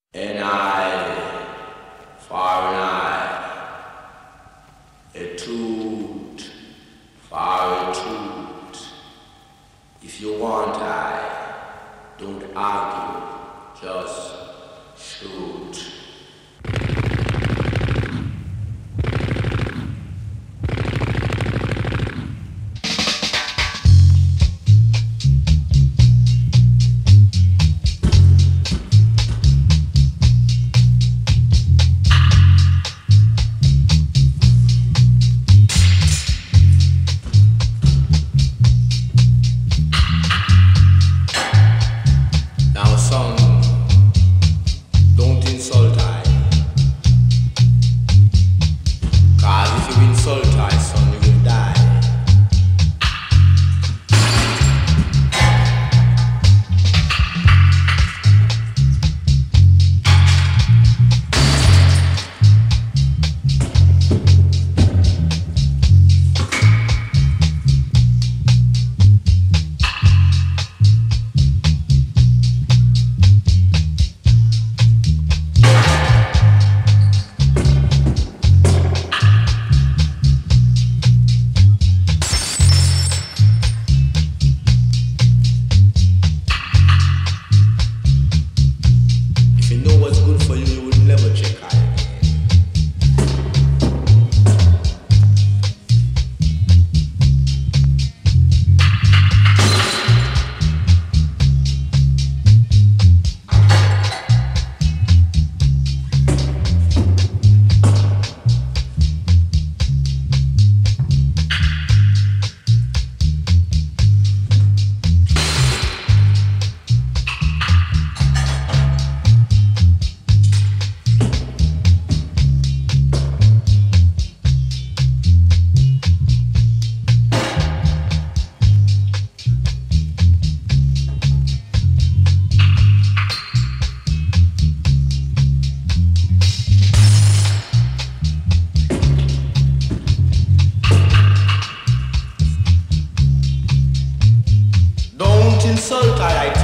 An eye for an eye, a tooth for a tooth. If you want I, don't argue, just shoot. Now son, don't insult I. 'Cause if you insult I, son, you will die. If you know what's good for you, you will never check I again. Don't insult I